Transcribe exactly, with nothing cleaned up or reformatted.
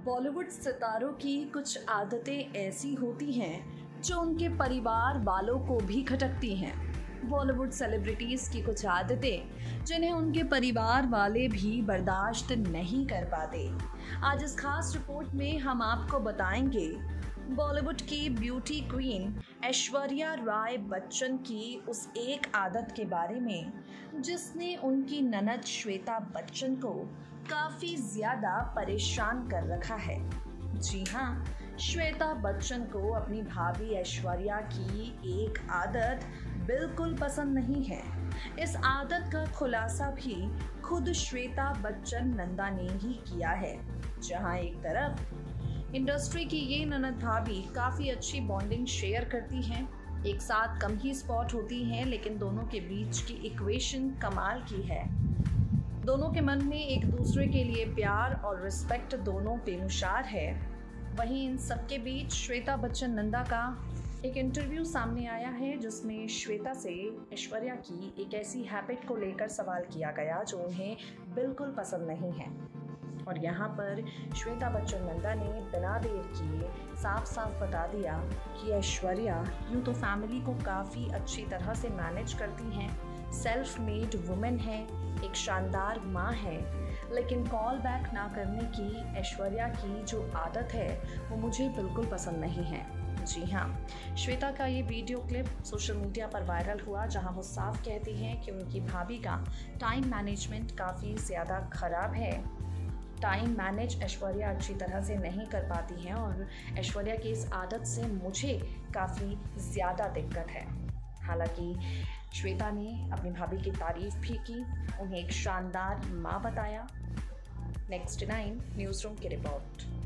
बॉलीवुड सितारों की कुछ आदतें ऐसी होती हैं जो उनके परिवार वालों को भी खटकती हैं। बॉलीवुड सेलिब्रिटीज़ की कुछ आदतें जिन्हें उनके परिवार वाले भी बर्दाश्त नहीं कर पाते। आज इस खास रिपोर्ट में हम आपको बताएंगे बॉलीवुड की ब्यूटी क्वीन ऐश्वर्या राय बच्चन की उस एक आदत के बारे में जिसने उनकी ननद श्वेता बच्चन को काफ़ी ज़्यादा परेशान कर रखा है। जी हाँ, श्वेता बच्चन को अपनी भाभी ऐश्वर्या की एक आदत बिल्कुल पसंद नहीं है। इस आदत का खुलासा भी खुद श्वेता बच्चन नंदा ने ही किया है। जहाँ एक तरफ इंडस्ट्री की ये ननद भाभी काफ़ी अच्छी बॉन्डिंग शेयर करती हैं, एक साथ कम ही स्पॉट होती हैं, लेकिन दोनों के बीच की इक्वेशन कमाल की है। दोनों के मन में एक दूसरे के लिए प्यार और रिस्पेक्ट दोनों बेमिसाल है। वहीं इन सबके बीच श्वेता बच्चन नंदा का एक इंटरव्यू सामने आया है जिसमें श्वेता से ऐश्वर्या की एक ऐसी हैबिट को लेकर सवाल किया गया जो उन्हें बिल्कुल पसंद नहीं है। और यहाँ पर श्वेता बच्चन नंदा ने बिना देर किए साफ साफ बता दिया कि ऐश्वर्या यूँ तो फैमिली को काफ़ी अच्छी तरह से मैनेज करती हैं, सेल्फ मेड वुमेन है, एक शानदार माँ है, लेकिन कॉल बैक ना करने की ऐश्वर्या की जो आदत है वो मुझे बिल्कुल पसंद नहीं है। जी हाँ, श्वेता का ये वीडियो क्लिप सोशल मीडिया पर वायरल हुआ जहां वो साफ कहती हैं कि उनकी भाभी का टाइम मैनेजमेंट काफ़ी ज़्यादा ख़राब है। टाइम मैनेज ऐश्वर्या अच्छी तरह से नहीं कर पाती हैं और ऐश्वर्या की इस आदत से मुझे काफ़ी ज़्यादा दिक्कत है। हालांकि श्वेता ने अपनी भाभी की तारीफ भी की, उन्हें एक शानदार माँ बताया। नेक्स्ट नाइन न्यूज़ रूम की रिपोर्ट।